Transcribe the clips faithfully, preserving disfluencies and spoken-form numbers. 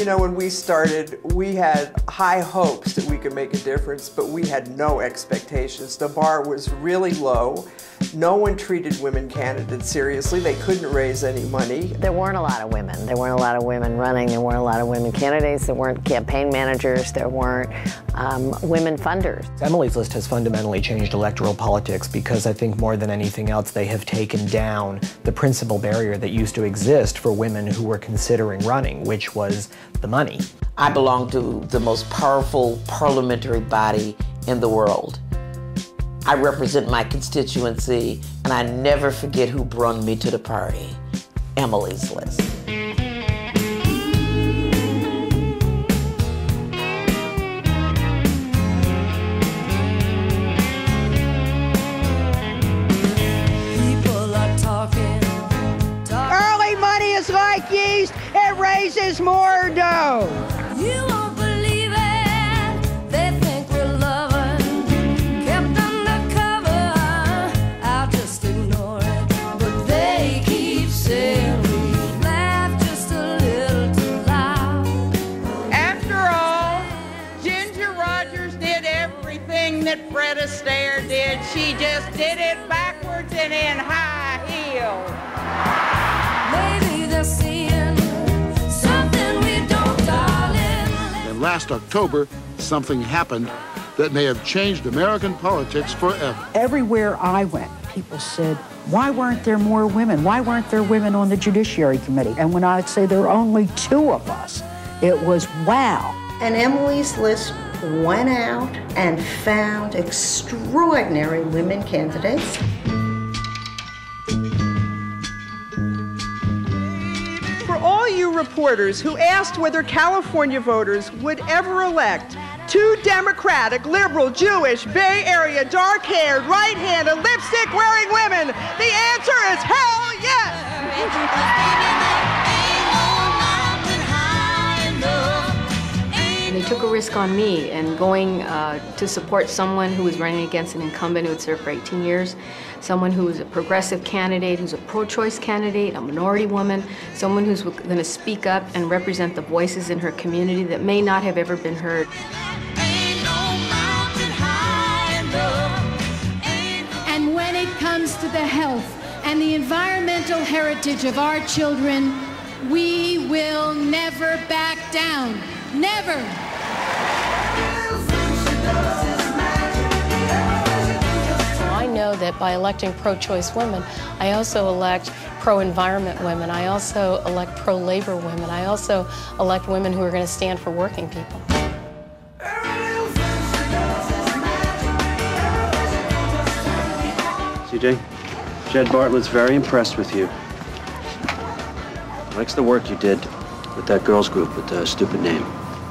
know, when we started, we had high hopes that we could make a difference, but we had no expectations. The bar was really low. No one treated women candidates seriously. They couldn't raise any money. There weren't a lot of women. There weren't a lot of women running. There weren't a lot of women candidates. There weren't campaign managers. There weren't um, women funders. Emily's List has fundamentally changed electoral politics because I think more than anything else, they have taken down the principal barrier that used to exist for women who were considering running, which was the money. I belong to the most powerful parliamentary body in the world. I represent my constituency, and I never forget who brought me to the party, Emily's List. People are talking, talking. Early money is like yeast, it raises more dough. You won't believe it, they think we're loving, kept undercover, I'll just ignore it, but they keep saying we laugh just a little too loud. After all, Ginger Rogers did everything that Fred Astaire did. She just did it backwards and in high heels. Maybe they're seeing something we don't, darling. And last October, something happened that may have changed American politics forever. Everywhere I went, people said, why weren't there more women? Why weren't there women on the Judiciary Committee? And when I'd say there are only two of us, it was wow. And Emily's List went out and found extraordinary women candidates. For all you reporters who asked whether California voters would ever elect two Democratic, liberal, Jewish, Bay Area, dark-haired, right-handed, lipstick-wearing women, the answer is hell yes! They took a risk on me and going uh, to support someone who was running against an incumbent who had served for eighteen years, someone who was a progressive candidate, who's a pro-choice candidate, a minority woman, someone who's going to speak up and represent the voices in her community that may not have ever been heard. And when it comes to the health and the environmental heritage of our children, we will never back down. Never. I know that by electing pro-choice women, I also elect pro-environment women. I also elect pro-labor women. I also elect women who are going to stand for working people. C J, Jed Bartlett's very impressed with you. Likes the work you did with that girls group with the stupid name.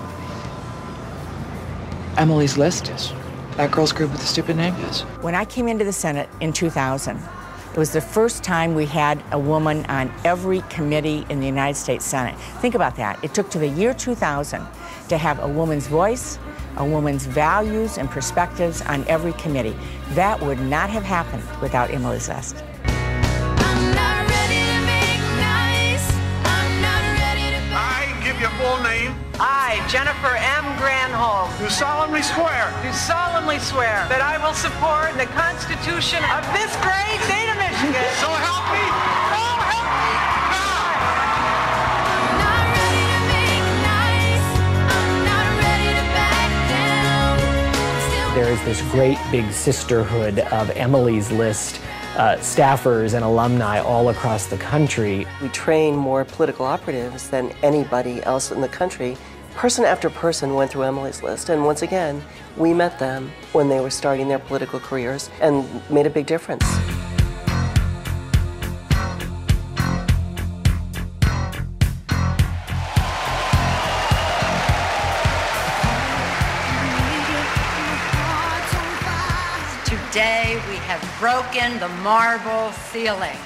Emily's List? Yes. That girls group with the stupid name? Yes. When I came into the Senate in two thousand, it was the first time we had a woman on every committee in the United States Senate. Think about that. It took to the year two thousand to have a woman's voice, a woman's values and perspectives on every committee. That would not have happened without Emily's List. Your full name? I, Jennifer M. Granholm, Do solemnly swear do solemnly swear that I will support the Constitution of this great state of Michigan. So help me! So help me God! There is this great big sisterhood of Emily's List Uh, staffers and alumni all across the country. We train more political operatives than anybody else in the country. Person after person went through Emily's List, and once again, we met them when they were starting their political careers and made a big difference. Today, we have broken the marble ceiling.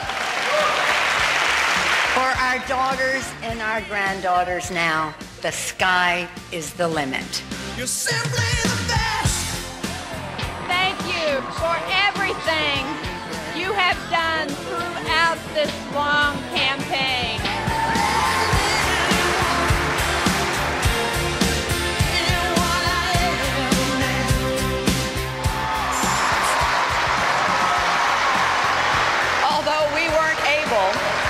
For our daughters and our granddaughters now, the sky is the limit. You're simply the best. Thank you for everything you have done throughout this long campaign.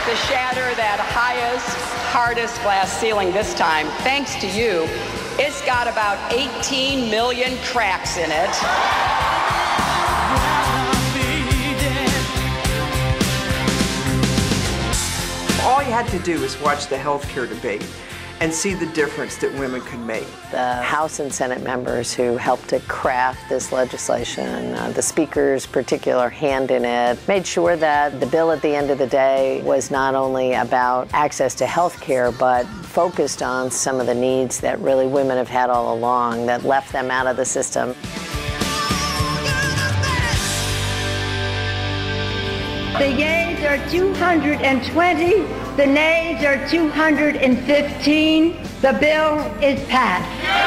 to shatter that highest, hardest glass ceiling this time, thanks to you. It's got about eighteen million cracks in it. All you had to do was watch the health care debate and see the difference that women could make. The House and Senate members who helped to craft this legislation, uh, the Speaker's particular hand in it, made sure that the bill at the end of the day was not only about access to health care, but focused on some of the needs that really women have had all along that left them out of the system. The yeas are two hundred twenty, the nays are two hundred fifteen. The bill is passed.